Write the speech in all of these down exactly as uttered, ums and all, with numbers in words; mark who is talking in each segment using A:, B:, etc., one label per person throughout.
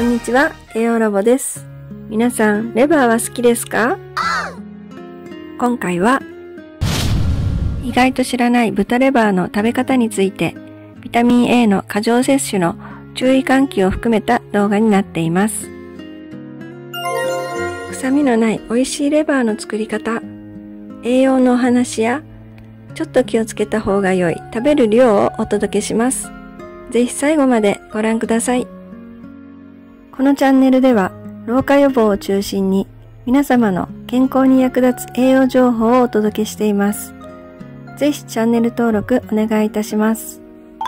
A: こんにちは、栄養ラボです。皆さん、レバーは好きですか？今回は、意外と知らない豚レバーの食べ方について、ビタミン エー の過剰摂取の注意喚起を含めた動画になっています。臭みのない美味しいレバーの作り方、栄養のお話や、ちょっと気をつけた方が良い食べる量をお届けします。ぜひ最後までご覧ください。このチャンネルでは、老化予防を中心に皆様の健康に役立つ栄養情報をお届けしています。ぜひチャンネル登録お願いいたします。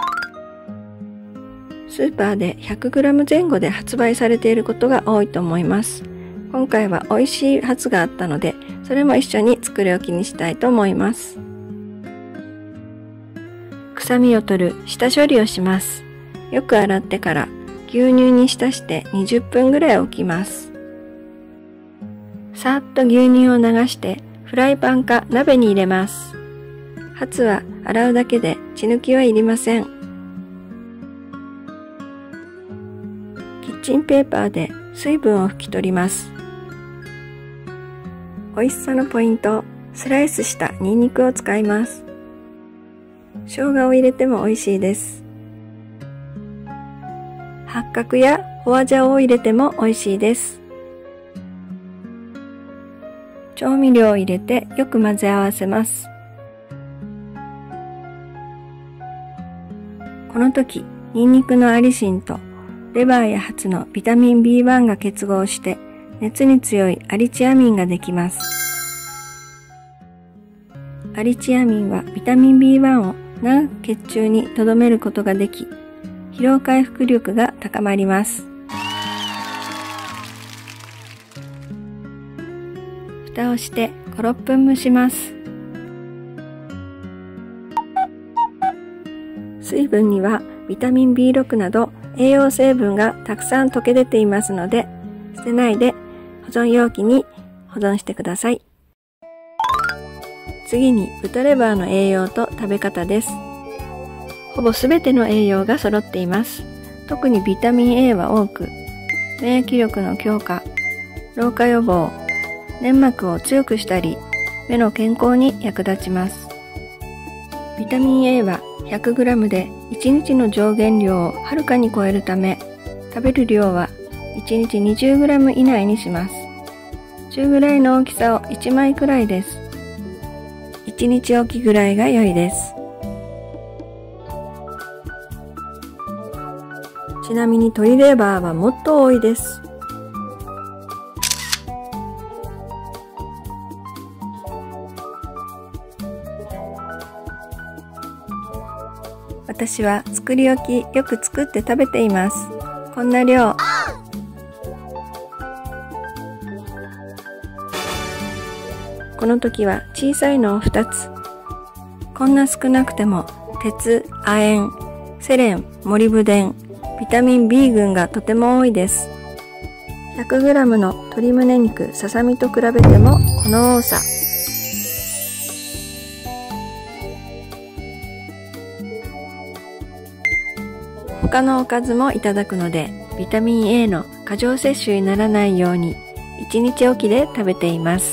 A: スーパーで ひゃくグラム 前後で発売されていることが多いと思います。今回は美味しいはずがあったので、それも一緒に作り置きにしたいと思います。臭みを取る下処理をします。よく洗ってから牛乳に浸してにじゅっぷんぐらい置きます。さーっと牛乳を流してフライパンか鍋に入れます。ハツは洗うだけで血抜きはいりません。キッチンペーパーで水分を拭き取ります。美味しさのポイント、スライスしたニンニクを使います。生姜を入れても美味しいです。八角やホアジャオを入れても美味しいです。調味料を入れてよく混ぜ合わせます。この時、ニンニクのアリシンとレバーやハツのビタミン ビーワン が結合して熱に強いアリチアミンができます。アリチアミンはビタミン ビーワン を長く血中に留めることができ、疲労回復力が高まります。蓋をしてご、ろっぷん蒸します。水分にはビタミン ビーろく など栄養成分がたくさん溶け出ていますので、捨てないで保存容器に保存してください。次に豚レバーの栄養と食べ方です。ほぼすべての栄養が揃っています。特にビタミン エー は多く、免疫力の強化、老化予防、粘膜を強くしたり、目の健康に役立ちます。ビタミン エー は ひゃくグラム でいちにちの上限量をはるかに超えるため、食べる量はいちにち にじゅうグラム 以内にします。中ぐらいの大きさをいちまいくらいです。いちにちおきぐらいが良いです。ちなみに鶏レバーはもっと多いです。私は作り置きよく作って食べています。こんな量。この時は小さいのをふたつ。こんな少なくても鉄、亜鉛、セレン、モリブデン、ビタミン ビー 群がとても多いです。ひゃくグラム の鶏胸肉、ささみと比べてもこの多さ。他のおかずもいただくので、ビタミン エー の過剰摂取にならないようにいちにちおきで食べています。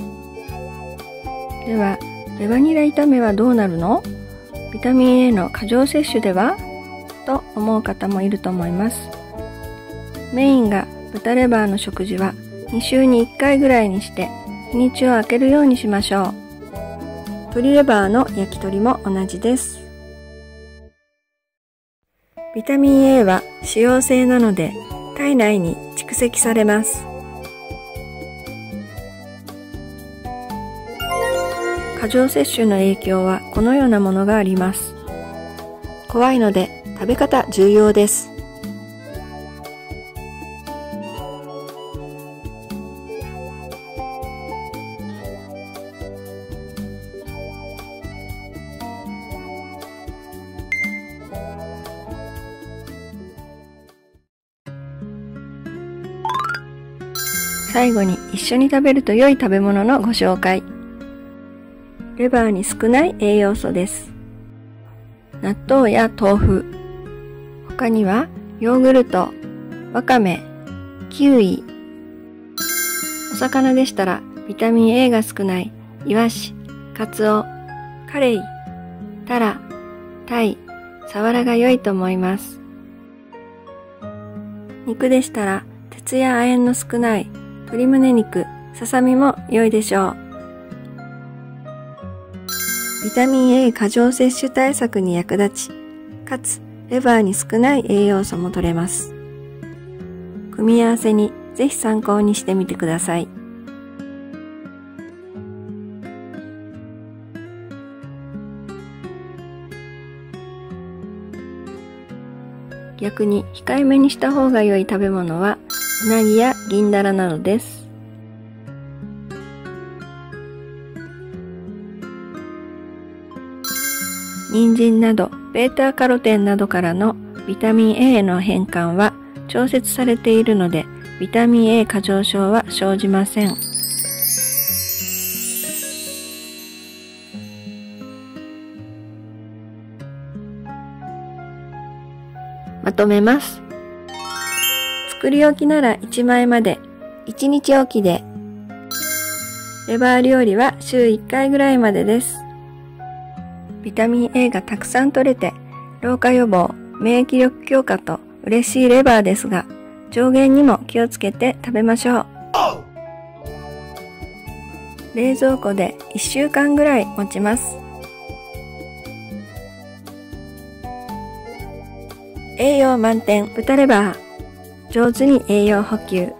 A: では、レバニラ炒めはどうなるの？ビタミン エー の過剰摂取では？と思う方もいると思います。メインが豚レバーの食事はにしゅうにいっかいぐらいにして日にちを空けるようにしましょう。鶏レバーの焼き鳥も同じです。ビタミン エー は脂溶性なので体内に蓄積されます。過剰摂取の影響はこのようなものがあります。怖いので食べ方重要です。最後に一緒に食べると良い食べ物のご紹介。レバーに少ない栄養素です。納豆や豆腐、他にはヨーグルト、 わかめ、キウイ。お魚でしたらビタミン エー が少ないイワシ、カツオ、カレイ、タラ、タイ、サワラが良いと思います。肉でしたら鉄や亜鉛の少ない鶏胸肉、ささみも良いでしょう。ビタミン エー 過剰摂取対策に役立ち、かつレバーに少ない栄養素も取れます。組み合わせにぜひ参考にしてみてください。逆に控えめにした方が良い食べ物はうなぎや銀だらなどです。人参などベータカロテンなどからのビタミン エー への変換は調節されているので、ビタミン エー 過剰症は生じません。まとめます。作り置きならいちまいまで、いちにちおきで。レバー料理は週いっかいぐらいまでです。ビタミン エー がたくさん取れて、老化予防、免疫力強化と嬉しいレバーですが、上限にも気をつけて食べましょう。冷蔵庫でいっしゅうかんぐらい持ちます。栄養満点豚レバー。上手に栄養補給。